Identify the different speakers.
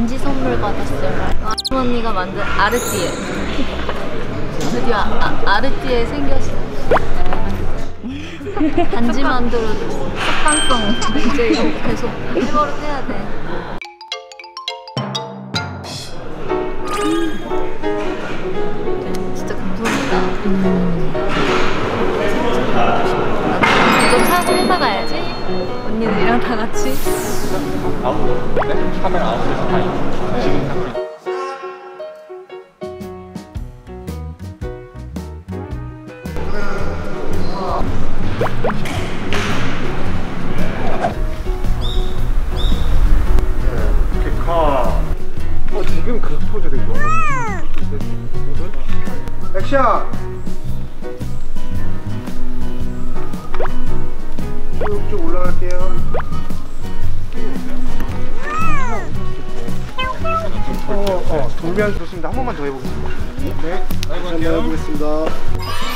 Speaker 1: 반지 선물 받았어요. 언니가 만든 아르띠에. 드디어 아르띠에 생겼어요. 반지 만들어도 습관성 이제 이렇게 계속 해버릇해야 돼. 진짜 감동이다. 이거 차고 회사 가야지. 언니들이랑 다 같이.
Speaker 2: 카메라 아웃에서 다 있어. 지금 상태.
Speaker 3: 지금 그 포즈를 이거. 액션! 쭉쭉 올라갈게요. 돌면 좋습니다. 한 번만 더 해보겠습니다. 네, 한번 해보겠습니다.